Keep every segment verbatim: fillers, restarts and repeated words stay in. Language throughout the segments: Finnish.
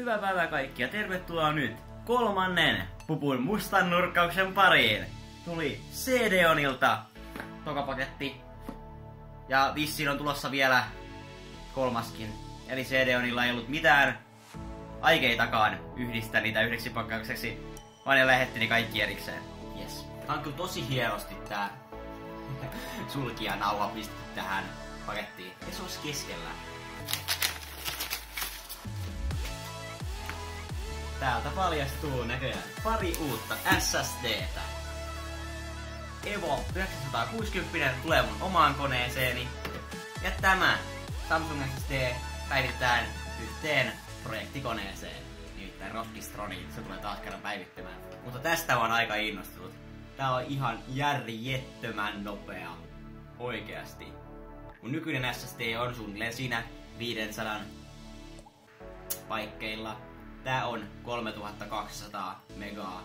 Hyvää päivää kaikki ja tervetuloa nyt kolmannen pupun mustan nurkkauksen pariin. Tuli C D-Onilta toka paketti. Ja vissiin on tulossa vielä kolmaskin. Eli C D-Onilla ei ollut mitään aikeitakaan yhdistää niitä yhdeksi pakkaukseksi, vaan ne lähetti ne kaikki erikseen. Yes. Tää on kyllä tosi hienosti tää sulkijanauha pistetty tähän pakettiin. Ja se olisi keskellä. Täältä paljastuu näköjään pari uutta S S D:tä. Evo yhdeksänsataakuusikymmentä tulee mun omaan koneeseeni. Ja tämä Samsung S S D päivitetään yhteen projektikoneeseen. Nimittäin Rockistroniin. Se tulee taas kerran päivittämään. Mutta tästä on aika innostunut. Tää on ihan järjettömän nopea. Oikeasti. Mun nykyinen S S D on suunnilleen siinä viisisataa paikkeilla. Tää on kolmetuhattakaksisataa megaa.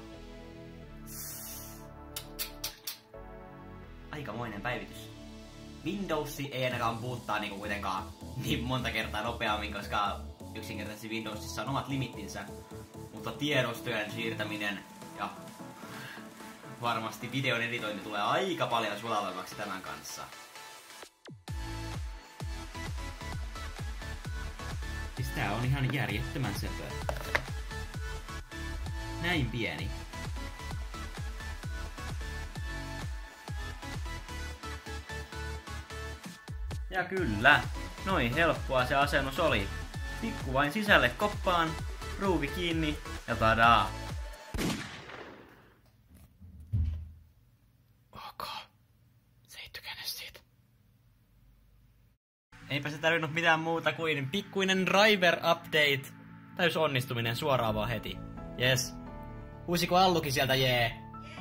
Aikamoinen päivitys. Windows ei ainakaan puuttaa niinku kuitenkaan niin monta kertaa nopeammin, koska yksinkertaisesti Windowsissa on omat limittinsä. Mutta tiedostojen siirtäminen ja varmasti videon editointi tulee aika paljon sulavammaksi tämän kanssa. Siis tää on ihan järjettömän söpö. Näin pieni. Ja kyllä, noin helppoa se asennus oli. Tikku vain sisälle koppaan, ruuvi kiinni ja tadaa. Ok, se ei tykännyt siitä. Eipä se tarvinnut mitään muuta kuin pikkuinen driver update. Täys onnistuminen suoraan vaan heti. Yes. Huusiko Allukin sieltä, jee?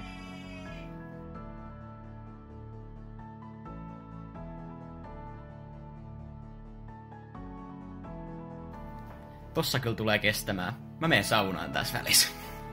Tossa kyllä tulee kestämään. Mä menen saunaan tässä välissä.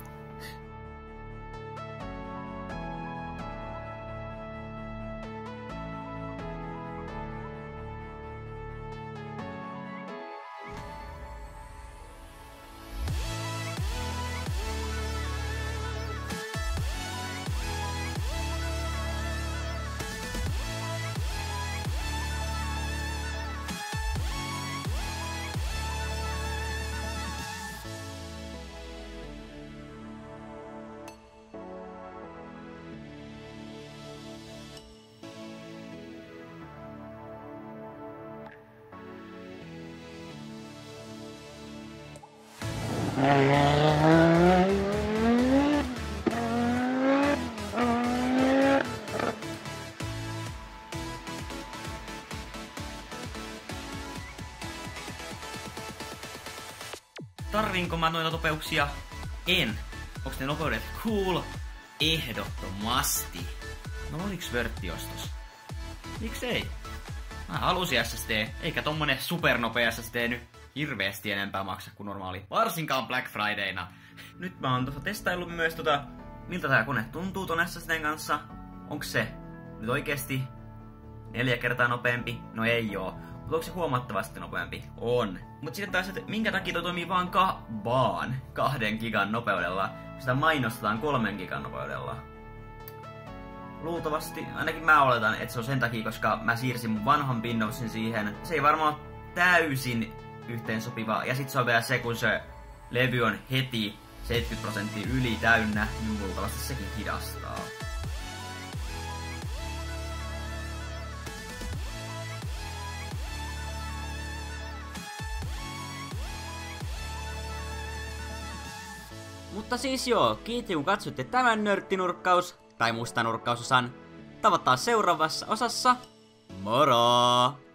Tarviinko mä noita nopeuksia? En. Onks ne nopeudet cool? Ehdottomasti. No oliks vörttiostos? Miksei? Mä halusin S S D, eikä tommonen supernopea S S D nyt hirveesti enempää maksa kuin normaali. Varsinkaan Black Fridayna. Nyt mä oon tuossa testaillut myös tota, miltä tää kone tuntuu ton S S D:n kanssa. Onks se nyt oikeesti neljä kertaa nopeampi? No ei oo. Mutta onko se huomattavasti nopeampi? On. Mut sitten taas, että minkä takia toi toimii vaan, ka vaan kahden gigan nopeudella, kun sitä mainostetaan kolmen gigan nopeudella. Luultavasti, ainakin mä oletan, että se on sen takia, koska mä siirsin mun vanhan Windowsin siihen. Se ei varmaan ole täysin yhteensopiva. Ja sit se on vielä se, kun se levy on heti seitsemänkymmentä prosenttia yli täynnä, niin luultavasti sekin hidastaa. Mutta siis joo, kiitos kun katsoitte tämän nörttinurkkaus tai mustanurkkausosan. Tavataan seuraavassa osassa. Moro!